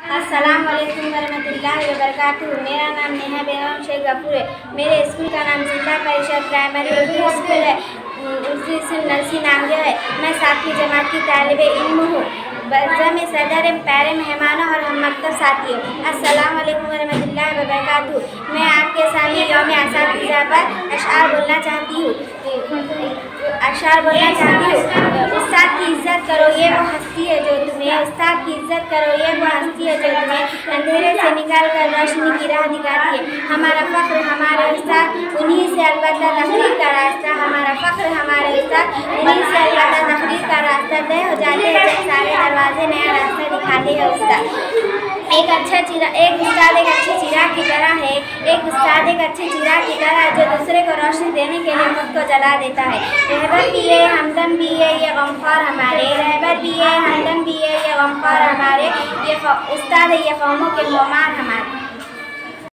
अस्सलाम वालेकुम वरहमतुल्लाहि वबरकातुहू। मेरा नाम नेहा बेगम शेख गफूर है। मेरे स्कूल का नाम जिला परिषद प्राइमरी उर्दू स्कूल है, उर्दू स्कूल नरसी नामदेव है। मैं 7वीं जमात की तालिब इल्म हूँ। में सदर प्यारे मेहमानों और हम मकतब साथियों, अस्सलाम वालेकुम वरहमतुल्लाहि वबरकातुहू। मैं आपके सामने यौम असातिज़ा पर अशआर बोलना चाहती हूँ। उस्ताद की इज़्ज़त करो ये वो हस्ती है जो तुम्हें, उस्ताद की इज़्ज़त करो ये वो हस्ती है जो तुम्हें अंधेरे से निकाल कर रोशनी की राह दिखाती है। हमारा फ़ख्र हमारे उस्ताद, उन्हीं से अलबत्ता तहरीर का रास्ता। हमारा फ़ख्र हमारे उस्ताद, उन्हीं से अलबत्ता तहरीर का रास्ता। तय हो जाते हैं जब सारे दरवाजे नया रास्ता दिखाते हैं उस्ताद। एक उस्ताद एक अच्छे चिराग की तरह है। एक उस्ताद एक अच्छे चिराग की तरह है जो दूसरे को रोशनी देने के लिए खुद को जला देता है। रहबर भी है, हमदम भी है, ये गमख्वार हमारे। रहबर भी है, हमदम भी है, ये गमख्वार हमारे। ये उस्ताद है, ये कौमों के मोमार हमारे।